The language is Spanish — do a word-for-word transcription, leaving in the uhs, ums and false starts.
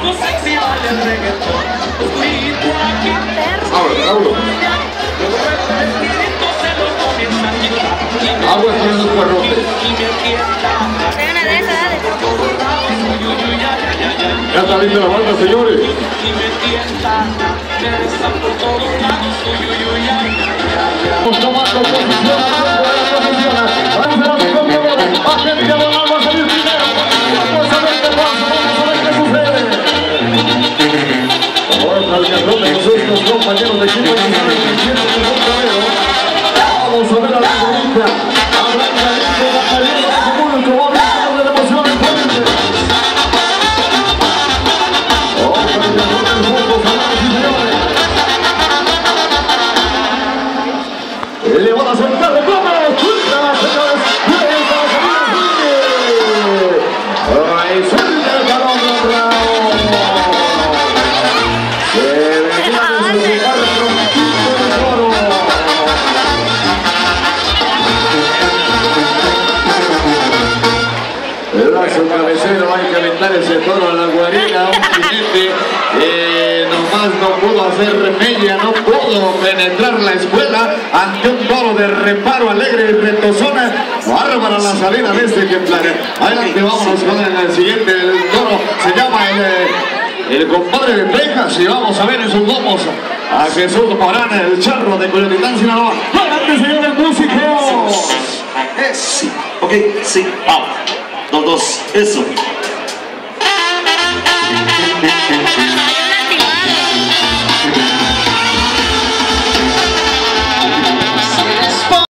Aguas con esos cuerrotes. Ya está lista la banda, señores. Vamos tomando posición, vamos a los compradores. Agente Bonal va a salir primero. Vamos a ver qué pasa, vamos a ver qué sucede. Ahora el carrón de nosotros, compañeros de equipo, que saben que hicieron el compañero. Vamos a ver a la bonita. Arranca listo, la salida de su público. Va a ver de la emoción en frente. Oh, pero el carrón del mundo, señores y señores. Le van a soltar de plata. Suelta, señores. Suelta la salida de Quique. Ahí suelta el balón de Raúl. Se venía a despegar el tronquito de oro. Su cabecero, hay que aventar ese toro a la guarida, un jinete eh, nomás no pudo hacer remedia, no pudo penetrar la escuela ante un toro de reparo alegre y retozona. Bárbara la salida de este ejemplar. Adelante, vámonos con el siguiente, el toro se llama el, el compadre de Texas y vamos a ver en sus lomos a Jesús Morán, el charro de Coyoacán, Sinaloa. Adelante, señor el músico. Eh, sí, ok, sí, vamos. Dos, dos, eso.